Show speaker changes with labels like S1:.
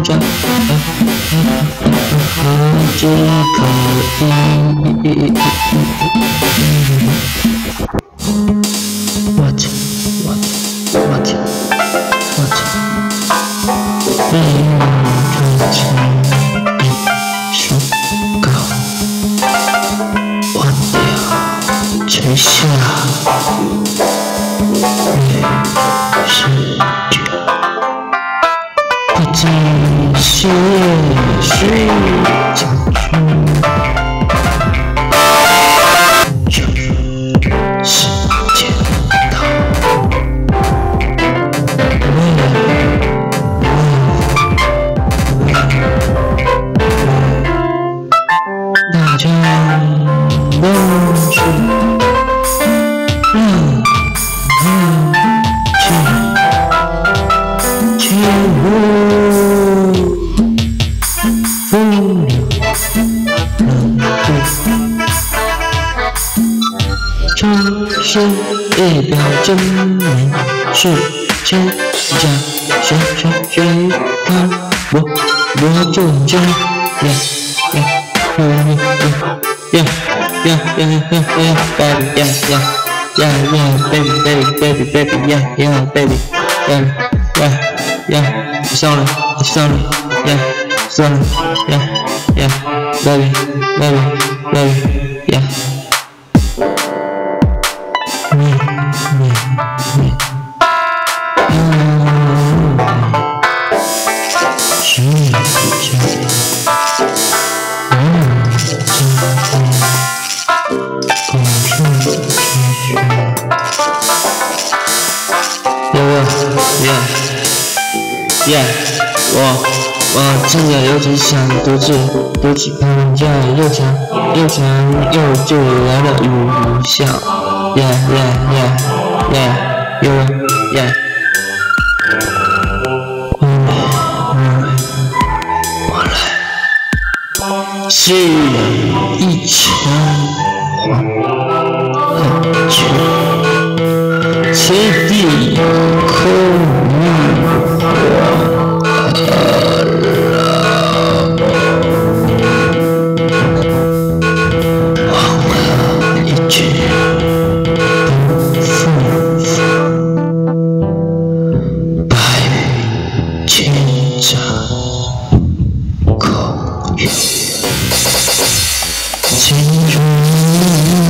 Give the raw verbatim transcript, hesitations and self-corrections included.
S1: 着，只可以。What what what what？ 命运追求一首歌，忘掉垂下泪是绝，不计血水长出，就是见到。大家都是让他去，却无风流冷酷。这是代表证明是真假，谁谁谁看我，我就这样呀。Yeah, yeah, yeah, yeah, yeah, yeah, baby, yeah, yeah, yeah, yeah, baby, baby, baby, baby, yeah, yeah, baby, baby, yeah, yeah, sorry, sorry, yeah, sorry, yeah, yeah, baby, baby, baby, yeah. Me, me, me. She is just. 耶，我我真的有点想独自独自喷在又长又长又久来的雨下，耶耶耶耶有耶。我来我来，是一场很久，此地空。 情如